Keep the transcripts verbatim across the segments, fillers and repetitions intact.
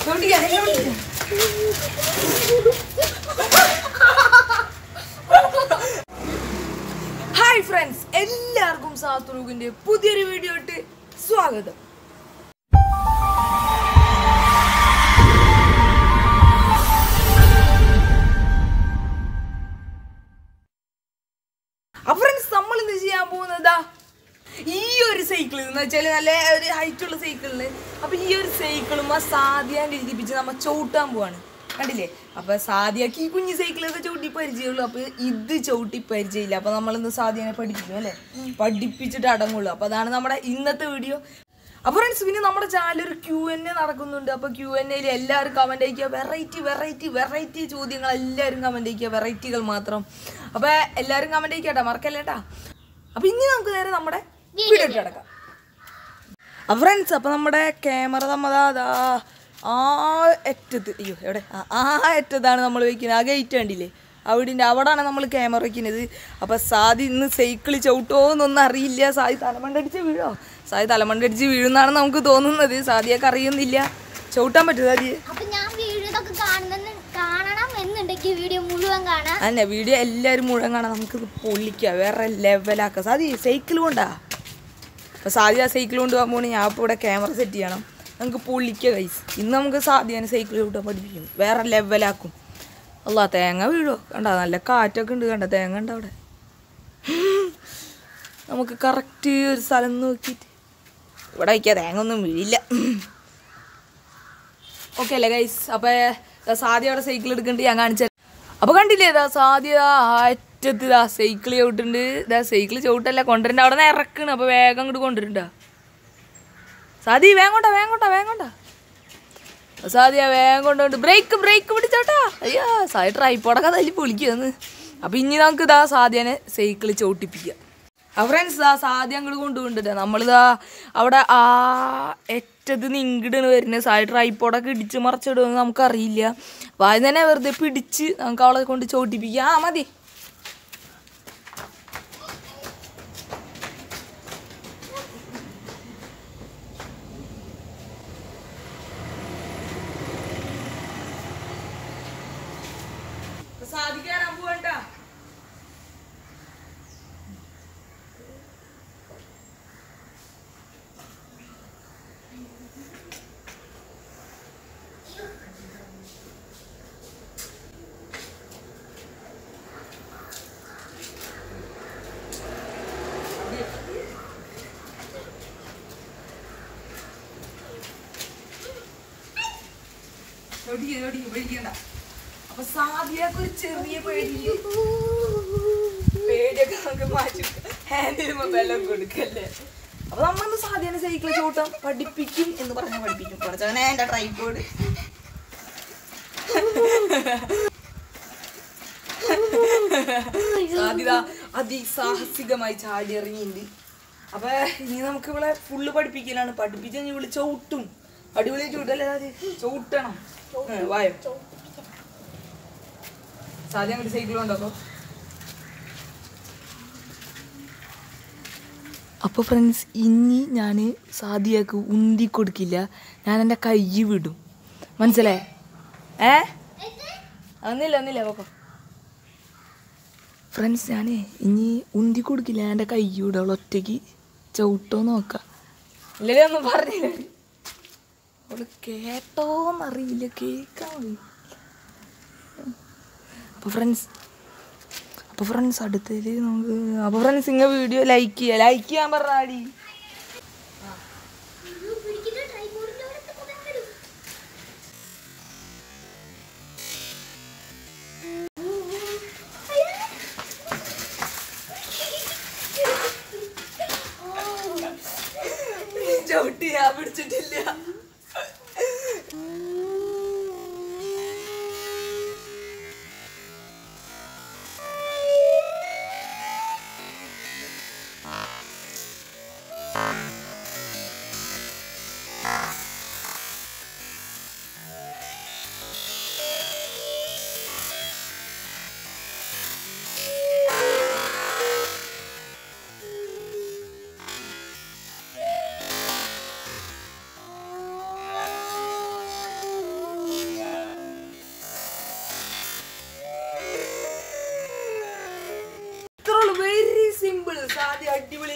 Hi friends, എല്ലാവർക്കും സാത്രുവിന്റെ പുതിയൊരു video ഇട്ട് സ്വാഗതം. അപ്പൊ ഫ്രണ്ട്സ്, നമ്മൾ ഇന്ന് ചെയ്യാൻ പോകുന്നതാ ഈ ഒരു സൈക്കിൾ എന്ന് വെച്ചാൽ നല്ല ഒരു ഹൈറ്റ് ഉള്ള സൈക്കിളിന്. അപ്പൊ ഈ ഒരു സൈക്കിളും ആ സാധ്യാൻ ഇരിപ്പിച്ച് നമ്മ ചവിട്ടാൻ പോവാണ്. കണ്ടില്ലേ? അപ്പൊ സാധ്യക്ക് ഈ കുഞ്ഞു സൈക്കിളൊക്കെ ചവിട്ടി പരിചയമുള്ളൂ. അപ്പൊ ഇത് ചവിട്ടി പരിചയമില്ല. അപ്പൊ നമ്മളിന്ന് സാധ്യനെ പഠിപ്പിക്കും അല്ലേ, പഠിപ്പിച്ചിട്ട് അടങ്ങുള്ളൂ. അപ്പൊ അതാണ് നമ്മുടെ ഇന്നത്തെ വീഡിയോ. അപ്പൊ ഫ്രണ്ട്സ്, പിന്നെ നമ്മുടെ ചാനൽ ഒരു ക്യൂ എൻ എ നടക്കുന്നുണ്ട്. അപ്പൊ ക്യൂ എൻ എയിൽ എല്ലാവരും കമന്റ് അയക്കുക. വെറൈറ്റി വെറൈറ്റി വെറൈറ്റി ചോദ്യങ്ങൾ എല്ലാവരും കമന്റ് അയക്കുക, വെറൈറ്റികൾ മാത്രം. അപ്പൊ എല്ലാവരും കമന്റ് അയക്കട്ടാ, മറക്കല്ലേട്ടാ. അപ്പൊ ഇനി നമുക്ക് നേരെ നമ്മുടെ വീഡിയോ ഇട്ട് കിടക്കാം. അപ്പൊ ഫ്രണ്ട്സ്, അപ്പൊ നമ്മുടെ ക്യാമറ നമ്മതാ ആ അറ്റത്ത്, അയ്യോ എവിടെ, ആ അറ്റത്താണ് നമ്മൾ വയ്ക്കുന്നത്. ആ ഗേറ്റ് കണ്ടില്ലേ, അവിടിൻ്റെ അവിടെയാണ് നമ്മൾ ക്യാമറ വയ്ക്കുന്നത്. അപ്പോൾ സാദി ഇന്ന് സൈക്കിൾ ചവിട്ടോ എന്നൊന്നും അറിയില്ല. സാദി തലമണ്ടടിച്ച് വീഴോ, സാദി തലമണ്ടടിച്ച് വീഴുന്നാണ് നമുക്ക് തോന്നുന്നത്. സാദിയൊക്കെ അറിയുന്നില്ല, ചവിട്ടാൻ പറ്റും സാദിയെ. അന്നെ വീഡിയോ എല്ലാവരും മുഴുവൻ കാണാം. നമുക്കിത് പൊള്ളിക്കാം, വേറെ ലെവലാക്കാം. സാദി സൈക്കിൾ കൊണ്ടാ. അപ്പോൾ സാദി ആ സൈക്കിൾ കൊണ്ട് പോകാൻ പോകണമെങ്കിൽ ഞാൻ ഇപ്പോൾ ഇവിടെ ക്യാമറ സെറ്റ് ചെയ്യണം. നമുക്ക് പൊള്ളിക്കുക ഗൈസ്. ഇന്ന് നമുക്ക് സാധ്യത സൈക്കിൾ ചവിട്ടാൻ പഠിപ്പിക്കും, വേറെ ലെവലാക്കും. അല്ല തേങ്ങ വീഴോ, കണ്ട നല്ല കാറ്റൊക്കെ ഉണ്ട്, കണ്ട തേങ്ങ ഉണ്ട് അവിടെ. നമുക്ക് കറക്റ്റ് ഒരു സ്ഥലം നോക്കിയിട്ട് ഇവിടെ വയ്ക്കുക, തേങ്ങ ഒന്നും വീഴില്ല. ഓക്കെ അല്ലേ ഗൈസ്? അപ്പോൾ സാധ്യ അവിടെ സൈക്കിൾ എടുക്കുന്നുണ്ട്, ഞാൻ കാണിച്ചാൽ. അപ്പോൾ കണ്ടില്ലേ, ഇതാ സാധ്യ അറ്റത്ത് ഇതാ സൈക്കിൾ ചവിട്ടുണ്ട്. ഇതാ സൈക്കിൾ ചവിട്ടല്ല കൊണ്ടുവരണ്ട, അവിടെ നിന്ന് ഇറക്കണം. അപ്പോൾ വേഗം അങ്ങോട്ട് കൊണ്ടുവരണ്ട സാദി. വേഗം കൊണ്ടാ വേഗം കൊണ്ടാ വേഗം കൊണ്ടാ സാദിയ വേഗം കൊണ്ടുകൊണ്ട് ബ്രേക്ക് ബ്രേക്ക് പിടിച്ചോട്ടാ. അയ്യോ സാദി ട്രൈപ്പോടൊക്കെ തല്ലി പൊളിക്കുകയെന്ന്. അപ്പം ഇനി നമുക്ക് ഇതാ സാധ്യനെ സൈക്കിൾ ചവിട്ടിപ്പിക്കുക. ആ ഫ്രണ്ട്സ്, ആ സാധ്യ അങ്ങോട്ട് കൊണ്ടുപോകണ്ടില്ല. നമ്മളിതാ അവിടെ ആ ഏറ്റത് നിങ്കിടാണ് വരുന്നത്. സാദി ട്രൈപ്പോടൊക്കെ ഇടിച്ച് മറിച്ചിടുമെന്ന് നമുക്കറിയില്ല. അപ്പോൾ അത് തന്നെ വെറുതെ പിടിച്ച് നമുക്ക് അവളെ കൊണ്ട് ചവിട്ടിപ്പിക്കുക. ആ മതി. സാധിക്കാനാ പോവണ്ട. പേടിക്കണ്ട. അപ്പൊ സാധ്യക്ക് ഒരു ചെറിയ പേടി പേടിയൊക്കെ നമുക്ക് മാറ്റി ഹാൻഡിലുമ്പോ ബലം കൊടുക്കല്ലേ. അപ്പൊ നമ്മളൊന്ന് സാധ്യനെ സൈക്കിൾ ചവിട്ടാൻ പഠിപ്പിക്കും എന്ന് പറഞ്ഞാൽ പഠിപ്പിക്കും. കുറച്ചങ്ങനെ എന്റെ ട്രൈപോഡ് സാധ്യത അതിസാഹസികമായി ചാടി ഇറങ്ങിയിട്ടുണ്ട്. അപ്പൊ ഇനി നമുക്ക് ഇവിടെ ഫുള്ള് പഠിപ്പിക്കലാണ്. പഠിപ്പിച്ച് കഴിഞ്ഞ് ഇവിടെ ചവിട്ടും. അടിപൊളി ചവിട്ടല്ലേ സാധ്യ, ചവിട്ടണം. വായോ സാധ്യ അങ്ങോട്ട് സൈക്കിൾ ഉണ്ടോ? അപ്പോൾ ഫ്രണ്ട്സ്, ഇനി ഞാൻ സാധ്യക്ക് ഉന്തി കൊടുക്കില്ല, ഞാൻ എൻ്റെ കൈ വിടും. മനസ്സിലായേ? ഏ ഒന്നില്ല ഒന്നില്ല പോക്കോ ഫ്രണ്ട്സ്. ഞാൻ ഇനി ഉന്തി കൊടുക്കില്ല, ഞാൻ എൻ്റെ കൈ വിടും. അവൾ ഒറ്റയ്ക്ക് ചവിട്ടോ നോക്കാം. ഇല്ലല്ലേ ഒന്നും പറഞ്ഞില്ല. അവള് കേട്ടോന്നറിയില്ല, കേൾക്കാൻ മതി. അപ്പോൾ ഫ്രണ്ട്സ് അപ്പോൾ ഫ്രണ്ട്സ് അടുത്തതിൽ നമുക്ക് അപ്പോൾ ഫ്രണ്ട്സ് നിങ്ങൾ വീഡിയോ ലൈക്ക് ചെയ്യുക. ലൈക്ക് ചെയ്യാൻ പറഞ്ഞാടി. ചവിട്ടി ഞാൻ പിടിച്ചിട്ടില്ല.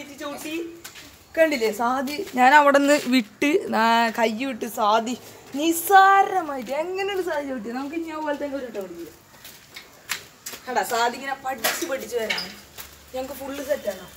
അടിപൊളിയായിട്ട് ചവിട്ടി കണ്ടില്ലേ സാദി. ഞാൻ അവിടെ നിന്ന് വിട്ട് കൈ വിട്ട് സാദി നിസ്സാരമായിട്ട് എങ്ങനെയാണ് സാദി ചവിട്ടി. നമുക്ക് ഞാൻ പോലെ തന്നെ ഒരു ഇട്ട പഠിക്കുക കണ്ടാ. സാദി ഇങ്ങനെ പഠിച്ച് പഠിച്ച് വരാണ്. ഞങ്ങൾക്ക് ഫുള്ള് സെറ്റാണോ?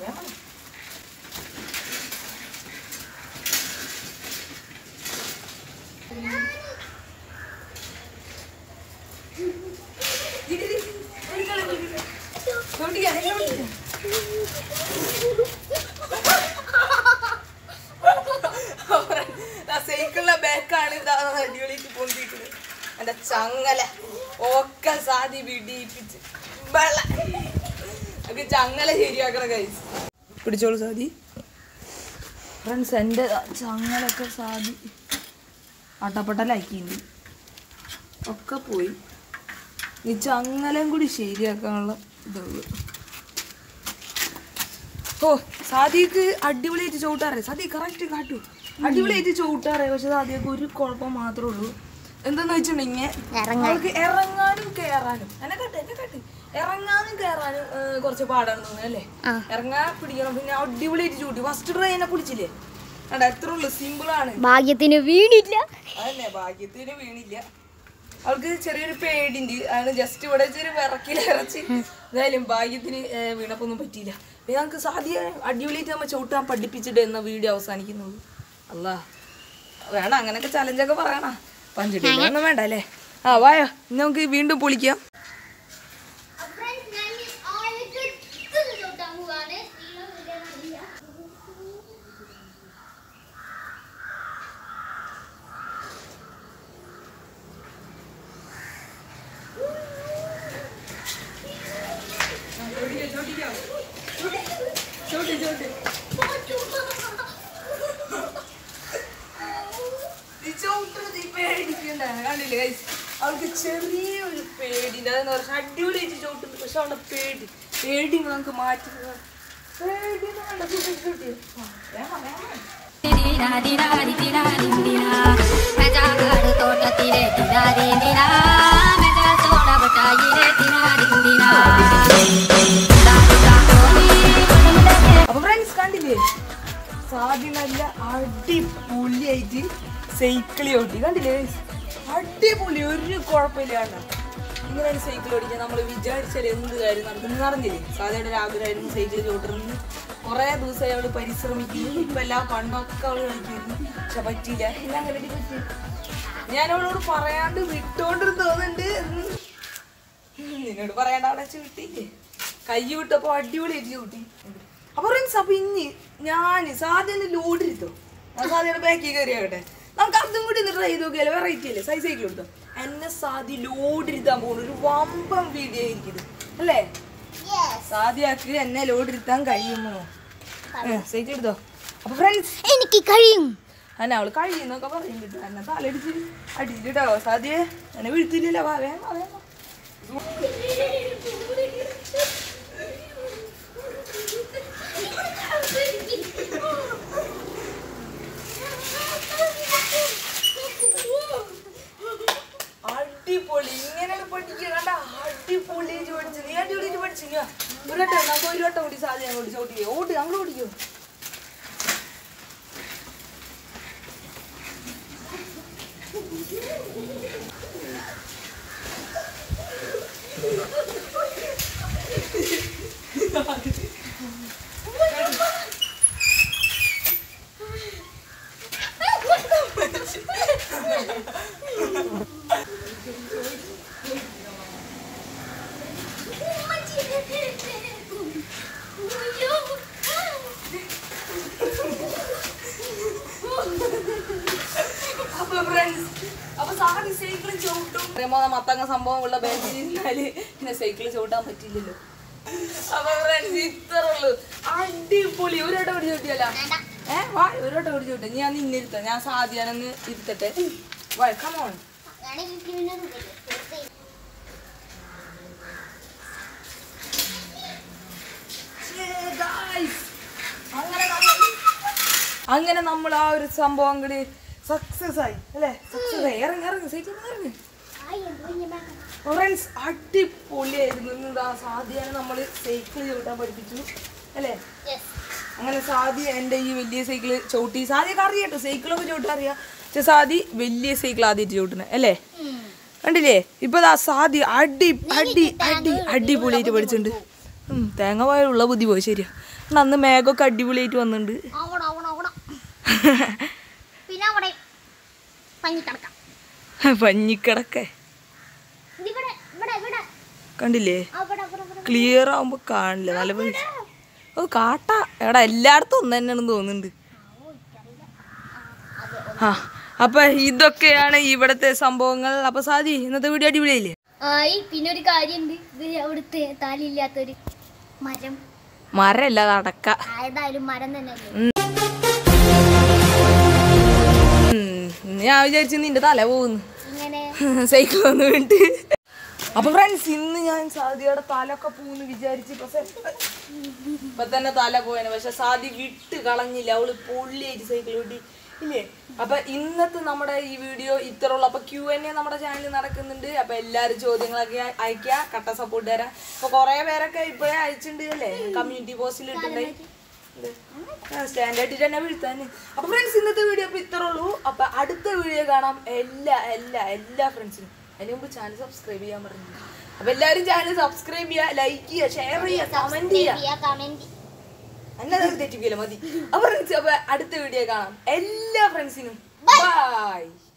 സൈക്കിളിന്റെ ബാക്കാണ് അടിപൊളിയിട്ട് പൊന്തിക്കുന്നത്. എന്റെ ചങ്ങല ഒക്കെ സാധി വിടിയിപ്പിച്ച് ഒക്കെ ചങ്ങല ശരിയാക്കണ കൈസ്. പിടിച്ചോളൂ സാധി. ഫ്രണ്ട്സ് എൻ്റെ ചങ്ങലൊക്കെ സാധി അട്ടപ്പട്ടലാക്കിയിട്ടുണ്ട്, ഒക്കെ പോയി. ഈ ചങ്ങലയും കൂടി ശരിയാക്കാനുള്ള ഇതുള്ളൂ. ഓ സാദിക്ക് അടിപൊളിയായിട്ട് ചവിട്ടാറേ. സാദി കറക്റ്റ് കാട്ടു അടിപൊളിയായിട്ട് ചവിട്ടാറേ. പക്ഷെ സാദിയൊക്കെ ഒരു കുഴപ്പം മാത്രമേ ഉള്ളൂ. എന്താന്ന് വെച്ചിട്ടുണ്ടെങ്കിൽ അവൾക്ക് ഇറങ്ങാനും കയറാനും എന്നെ കട്ടെ എന്നെ കട്ടെ ഇറങ്ങാനും കയറാനും കുറച്ച് പാടാണ് തോന്നുന്നത് അല്ലേ? ഇറങ്ങാൻ പിടിക്കണം. പിന്നെ അടിപൊളിയായിട്ട് ചൂട്ടി ഫസ്റ്റ് ട്രൈ എന്നെ പിടിച്ചില്ലേ? അല്ല എത്ര ഉള്ളു, സിമ്പിൾ ആണ്. ഭാഗ്യത്തിന് വീണില്ല. അതന്നെ ഭാഗ്യത്തിന് വീണില്ല. അവൾക്ക് ചെറിയൊരു പേടിണ്ട്. ആണ് ജസ്റ്റ് ഇവിടെ ചെറിയ വിറക്കിലിറച്ച് എന്തായാലും ഭാഗ്യത്തിന് വീണപ്പോ ഒന്നും പറ്റിയില്ല. പിന്നെ ഞങ്ങൾക്ക് സാധ്യ അടിപൊളിയായിട്ട് നമ്മൾ ചവിട്ടാൻ പഠിപ്പിച്ചിട്ട് എന്ന വീഡിയോ അവസാനിക്കുന്നുള്ളൂ. അല്ലാ വേണം അങ്ങനെയൊക്കെ ചലഞ്ചൊക്കെ പറയണ. പഞ്ചടി ഒന്നും വേണ്ട അല്ലേ? ആ വായോ ഇന്ന് നമുക്ക് വീണ്ടും പൊളിക്കാം. കണ്ടില്ലേ അവൾക്ക് ചെറിയൊരു പേടിണ്ട്. അതെന്ന് പറഞ്ഞാൽ അടിപൊളിയായിട്ട് ചോട്ടുണ്ട്. പക്ഷെ അവളുടെ പേടി പേടി നമുക്ക് മാറ്റി അപ്പൊ ഫ്രണ്ട്സ് കണ്ടില്ലേ സാദി നല്ല അടിപൊളിയായിട്ട് സൈക്കിളി ഓട്ടി. കണ്ടില്ലേ അടിപൊളി, ഒരു കുഴപ്പമില്ലാണ്ട് ഇങ്ങനെയാണ് സൈക്കിൾ ഓടിക്കാൻ. നമ്മൾ വിചാരിച്ചാൽ എന്ത് കാര്യം നടക്കുന്നു അറിഞ്ഞില്ലേ? സാദയുടെ ഒരു ആഗ്രഹമായിരുന്നു സൈക്കിൾ ചോട്ടിരുന്ന്. കുറേ ദിവസമായി അവള് പരിശ്രമിക്കുന്നു. ഇപ്പം എല്ലാം പണ്ടൊക്കെ അവള് കളിക്കുന്നു, പക്ഷെ പറ്റിയില്ല. പിന്നെ അങ്ങനെ പറ്റി ഞാൻ അവളോട് പറയാണ്ട് വിട്ടോണ്ടിരുന്ന് തോന്നുന്നുണ്ട്. നിന്നോട് പറയാണ്ട് അവിടെ ചൂട്ടിയില്ലേ? കൈ വിട്ടപ്പോൾ അടിപൊളിയായിട്ട് ചൂട്ടി. അപ്പൊ ഫ്രണ്ട്സ് അപ്പൊ ഇനി ഞാൻ സാധ്യത ലോഡിരുത്തോ, ഞാൻ സാധ്യയുടെ ബാക്കിൽ കയറിയാകട്ടെ. നമുക്ക് അതും കൂടി ഒന്ന് ട്രൈ ചെയ്ത് നോക്കിയാലോ? വെറൈറ്റി അല്ലേ? സൈസ് സൈക്കിൾ എടുത്തോ. എന്നെ സാധി ലോഡിരുത്താൻ പോകുന്നു. ഒരു വമ്പം വീഡിയോ ആയിരിക്കും അല്ലേ? സാധ്യക്ക് എന്നെ ലോഡിരുത്താൻ കഴിയുമോ? സൈക്കിൾ എടുത്തോ. അപ്പൊ ഫ്രണ്ട്സ് എനിക്ക് കഴിയും. അന്നെ അവള് കഴിയുന്നൊക്കെ പറയും കിട്ടോ. എന്നെ തലടിച്ച് അടിച്ചിട്ടോ. സാധ്യ എന്നെ വീഴ്ത്തില്ലല്ലോ. വാ വേഗം വേഗം. അടിപൊളി, ഇങ്ങനെയാണ് പഠിക്കുക. കണ്ട അടിപൊളിയായിട്ട് പഠിച്ചു. നീ അടിപൊളിയായിട്ട് പഠിച്ചു. ഒരു വട്ടം നമുക്ക് ഒരു വട്ടം കൂടി സാധ്യത അങ്ങോട്ട് ചോട്ടിക്കോ. ഓട്ട് അങ്ങോട്ട് ഓടിക്കോ. അപ്പൊ സാധി സൈക്കിൾ ചവിട്ടും മത്തങ്ങ സംഭവം ഉള്ള ബാങ്കിൽ ഇരുന്നാല് പിന്നെ സൈക്കിൾ ചവിട്ടാൻ പറ്റില്ലല്ലോ. അപ്പൊ ഫ്രണ്ട്സ് ഇത്ര ഉള്ളു. അടിപൊളി. ഒരു വട്ടം പിടിച്ച് ചവിട്ടിയല്ല. ഏഹ് വാ ഒരു വട്ടം പിടിച്ച് ചവിട്ടെ. ഞാൻ നിന്നിരുത്താം. ഞാൻ സാധ്യാനൊന്ന് ഇരുത്തട്ടെ. വാ കമോൺ. അങ്ങനെ നമ്മൾ ആ ഒരു സംഭവം കൂടി സക്സസ് ആയി അല്ലേ? സക്സസ് ആയി. ഇറങ്ങി ഇറങ്ങി സൈക്കിൾ ഇറങ്ങി. ഫ്രണ്ട്സ് അടിപൊളിയായിരുന്നു. സാധ്യത നമ്മൾ സൈക്കിൾ ചവിട്ടാൻ പഠിപ്പിച്ചു അല്ലേ? അങ്ങനെ സാദി എൻ്റെ ഈ വലിയ സൈക്കിള് ചവിട്ടി സാദിയൊക്കെ അറിയാട്ടോ സൈക്കിളൊക്കെ ചവിട്ടാൻ അറിയാം. പക്ഷെ സാദി വലിയ സൈക്കിൾ ആദ്യമായിട്ട് ചവിട്ടുന്നത് അല്ലേ? കണ്ടില്ലേ ഇപ്പൊ ദാ സാദി അടി അടി അടി അടിപൊളിയായിട്ട് പഠിച്ചിട്ടുണ്ട്. ഉം തേങ്ങ പോയുള്ള ബുദ്ധി പോയി ശരിയാ. അന്ന് മേഘമൊക്കെ അടിപൊളിയായിട്ട് വന്നിട്ടുണ്ട്. പഞ്ഞിക്കടക്കെ കണ്ടില്ലേ ക്ലിയർ ആവുമ്പോ കാണില്ല നല്ല പണി. ഓ കാട്ടാ എടാ എല്ലായിടത്തും ഒന്ന് തന്നെയാണെന്ന് തോന്നുന്നുണ്ട്. ആ അപ്പൊ ഇതൊക്കെയാണ് ഇവിടത്തെ സംഭവങ്ങൾ. അപ്പൊ സാദി ഇന്നത്തെ വീഡിയോ അടിപൊളിയായില്ലേ? പിന്നെ ഒരു കാര്യമുണ്ട്, ഇത് അവിടുത്തെ താലില്ലാത്തൊരു മരം മരല്ല അടക്ക ഏതായാലും മരം തന്നെ. ഞാൻ വിചാരിച്ചു നിന്റെ തല പോകുന്നു സൈക്കിൾ വന്ന് വീണിട്ട്. അപ്പൊ ഫ്രണ്ട്സ് ഇന്ന് ഞാൻ സാദിയുടെ തലൊക്കെ പോകുന്നു വിചാരിച്ചു. പക്ഷെ ഇപ്പൊ തന്നെ തല പോയനെ. പക്ഷെ സാദി വിട്ട് കളഞ്ഞില്ല, അവള് പൊള്ളിയായിട്ട് സൈക്കിൾ വിട്ടി ഇല്ലേ. അപ്പൊ ഇന്നത്തെ നമ്മുടെ ഈ വീഡിയോ ഇത്ര ഉള്ളു. അപ്പൊ ക്യൂ എൻ എ നമ്മുടെ ചാനലിൽ നടക്കുന്നുണ്ട്. അപ്പൊ എല്ലാരും ചോദ്യങ്ങളൊക്കെ അയക്കുക, കട്ട സപ്പോർട്ട് തരാം. അപ്പൊ കൊറേ പേരൊക്കെ ഇപ്പോഴേ അയച്ചിട്ടുണ്ട് അല്ലേ, കമ്മ്യൂണിറ്റി പോസ്റ്റിൽ ഇട്ടുണ്ടായി സ്റ്റാൻഡേർഡിൽ തന്നെ വീഴ്ത്താന്. അപ്പൊ ഫ്രണ്ട്സ് ഇന്നത്തെ വീഡിയോ അപ്പൊ ഇത്ര ഉള്ളൂ. അപ്പൊ അടുത്ത വീഡിയോ കാണാം എല്ലാ എല്ലാ എല്ലാ ഫ്രണ്ട്സിനും. അതിന് മുമ്പ് ചാനൽ സബ്സ്ക്രൈബ് ചെയ്യാൻ പറഞ്ഞു. അപ്പൊ എല്ലാവരും ചാനൽ സബ്സ്ക്രൈബ് ചെയ്യുക, ലൈക്ക് ചെയ്യുക, ഷെയർ ചെയ്യുക, കമന്റ് ചെയ്യുക. എന്നെ തെറ്റിക്കില്ല മതി. അപ്പൊ ഫ്രണ്ട്സ് അപ്പൊ അടുത്ത വീഡിയോ കാണാം എല്ലാ ഫ്രണ്ട്സിനും. ബൈ.